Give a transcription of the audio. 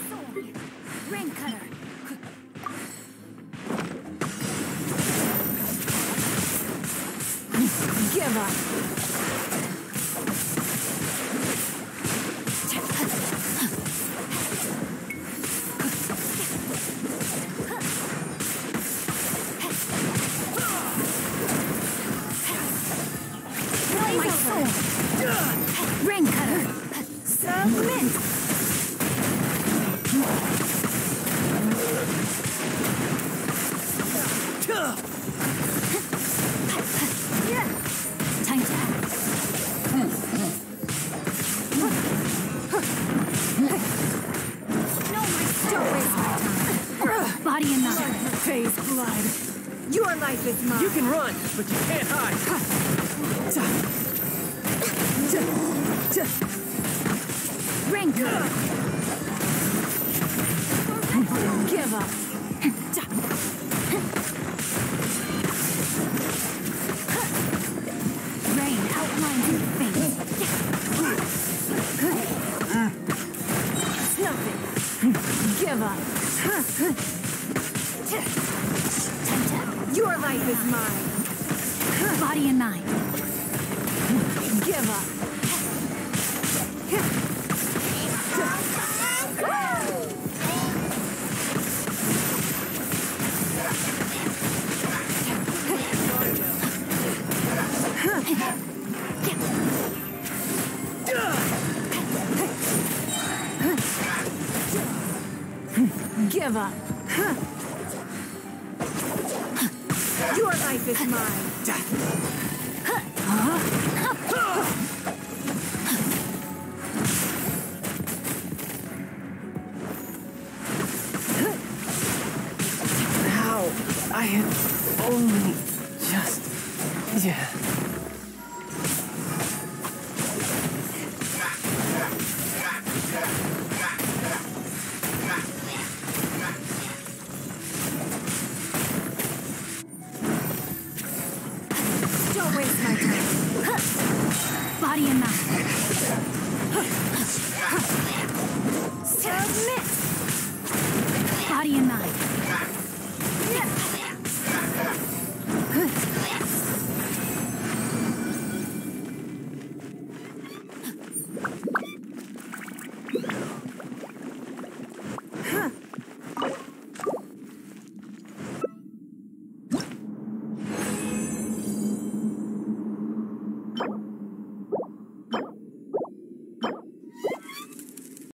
soul. Rain cutter. Give up. My soul. Rain cutter. Submit. Time to act. No, don't waste my time. Body and mind. Phase blood. Your life is mine. You can run, but you can't hide. Rain cutter. Give up. Rain outlines your face. Nothing. Give up. Your life is mine. Body and mind. Give up. Give up. Your life is mine. How? I had only just... Yeah. Don't waste my time. Body and mind. Submit. Body and mind.